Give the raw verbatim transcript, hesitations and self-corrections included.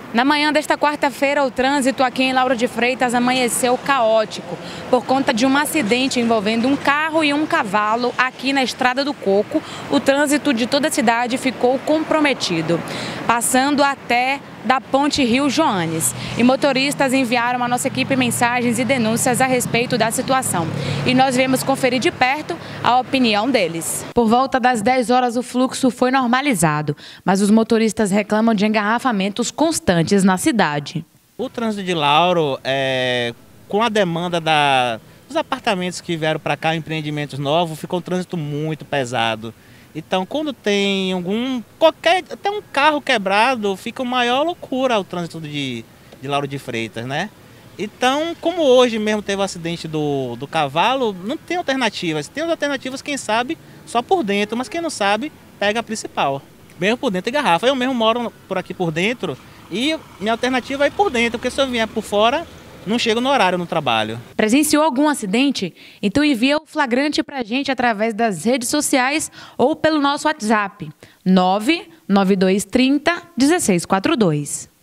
Na manhã desta quarta-feira, o trânsito aqui em Lauro de Freitas amanheceu caótico por conta de um acidente envolvendo um carro e um cavalo aqui na Estrada do Coco. O trânsito de toda a cidade ficou comprometido, passando até da Ponte Rio Joanes. E motoristas enviaram à nossa equipe mensagens e denúncias a respeito da situação. E nós viemos conferir de perto a opinião deles. Por volta das dez horas, o fluxo foi normalizado, mas os motoristas reclamam de engarrafamentos constantes na cidade. O trânsito de Lauro, é, com a demanda da, dos apartamentos que vieram para cá, empreendimentos novos, ficou um trânsito muito pesado. Então, quando tem algum, qualquer, até um carro quebrado, fica uma maior loucura o trânsito de, de Lauro de Freitas, né? Então, como hoje mesmo teve o acidente do, do cavalo, não tem alternativas. Tem as alternativas, quem sabe, só por dentro, mas quem não sabe, pega a principal. Mesmo por dentro de garrafa. Eu mesmo moro por aqui por dentro e minha alternativa é ir por dentro, porque se eu vier por fora, não chego no horário no trabalho. Presenciou algum acidente? Então envia o flagrante para a gente através das redes sociais ou pelo nosso WhatsApp nove nove dois trinta, dezesseis quarenta e dois.